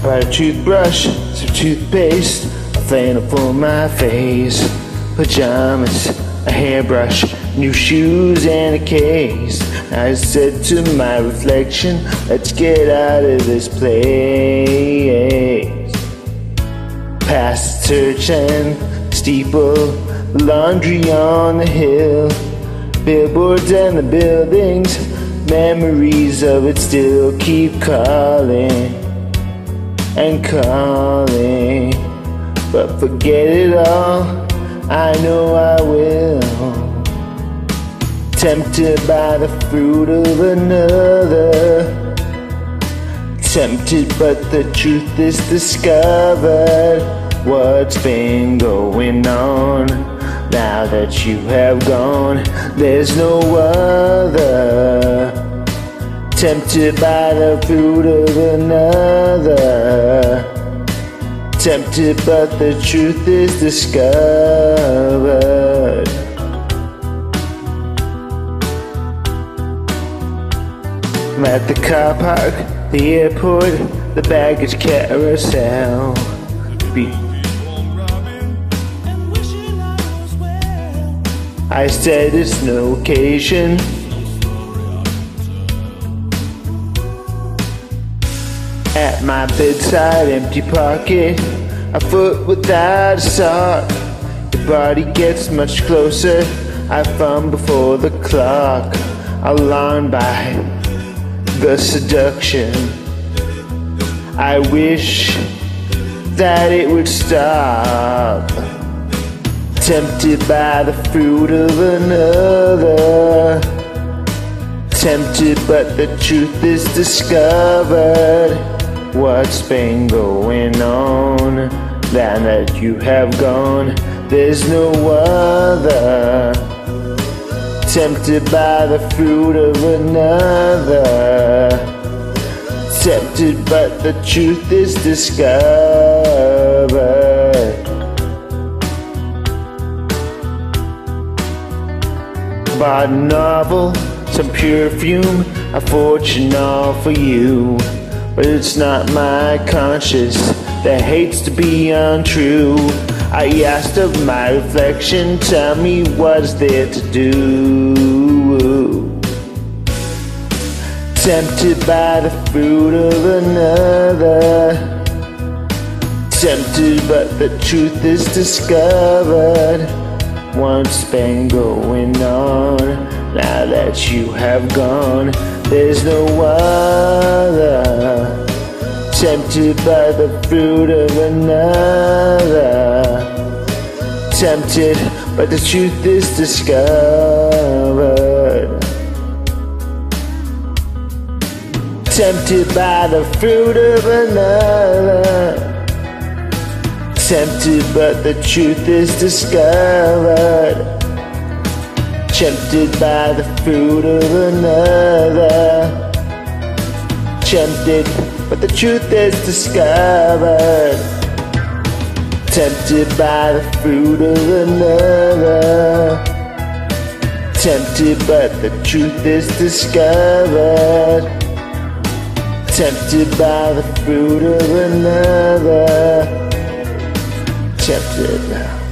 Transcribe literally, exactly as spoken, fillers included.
bought a toothbrush, some toothpaste, a flannel for my face, pajamas, a hairbrush, new shoes and a case. I said to my reflection, let's get out of this place. Past the church and steeple, laundry on the hill, billboards and the buildings, memories of it still keep calling and calling. But forget it all, I know I will. Tempted by the fruit of another, tempted but the truth is discovered. What's been going on now that you have gone? There's no other. Tempted by the fruit of another, tempted but the truth is discovered. I'm at the car park, the airport, the baggage carousel. Be I said it's no occasion. At my bedside, empty pocket, a foot without a sock. Your body gets much closer, I found before the clock. Alarmed by the seduction, I wish that it would stop. Tempted by the fruit of another, tempted but the truth is discovered. What's been going on now that you have gone? There's no other. Tempted by the fruit of another, tempted but the truth is discovered. Bought a novel, some perfume, a fortune all for you. But it's not my conscience that hates to be untrue. I asked of my reflection, tell me what's there to do. Tempted by the fruit of another, tempted but the truth is discovered. What's been going on now that you have gone? There's no other. Tempted by the fruit of another, tempted but the truth is discovered. Tempted by the fruit of another, tempted but the truth is discovered. Tempted by the fruit of another, tempted but the truth is discovered. Tempted by the fruit of another, tempted but the truth is discovered. Tempted by the fruit of another, tempted.